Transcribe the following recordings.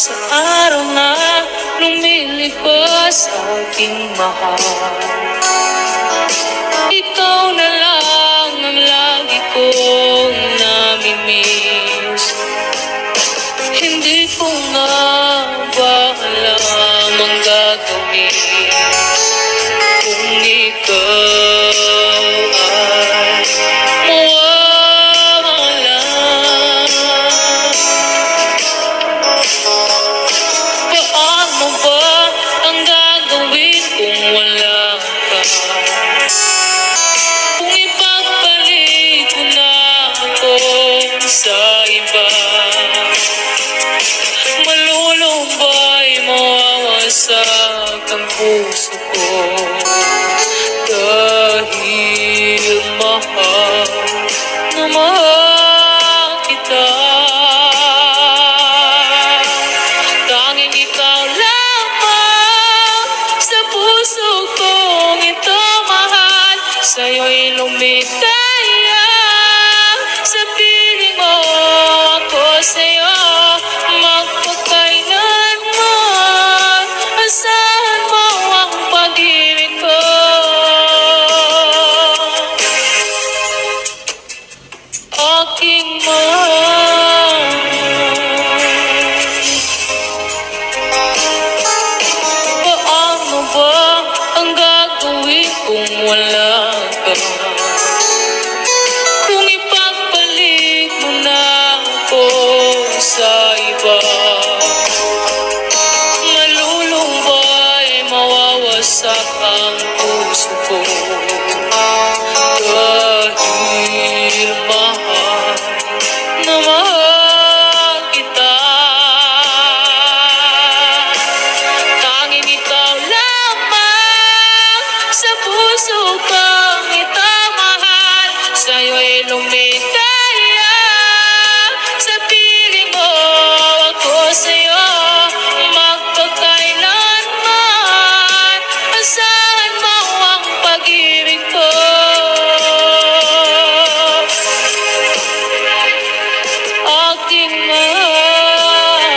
sa araw na lumilipas aking mahal. Ikaw na lang ang lagi kong namimiss. Hindi ko nga ba alam ang gagawin kung ikaw ay mawawala. Paano ba ang gagawin kung wala ka? Kung ipagpalit mo na ako sa iba, malulumbay mawawasak ang puso ko. Dahil mahal na mahal kita. Tanging ikaw lamang sa puso kong ito mahal. Sa'yo'y lumitaya sa piling mo, ako sa'yo magpakailanman. Asahan mo ang pag-ibig ko. Aking mahal, paano ba ang gagawin kung wala ka? Kung ipagpalit mo na ako sa iba, malulumbay mawawasak ang puso ko. Dahil mahal na mahal kita. Tanging ikaw lamang sa puso kong ito mahal. Sa'yo'y lumitaya sa piling mo, ako sa'yo magpakailanman. Asahan mo ang pag-ibig ko. Aking mahal,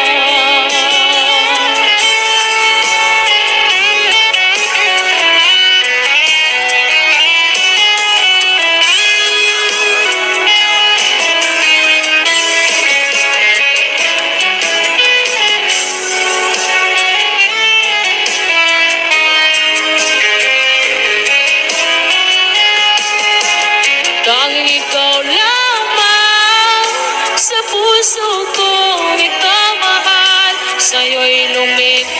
tanging ikaw lamang sa puso kong ito mahal. Sa'yo'y lumit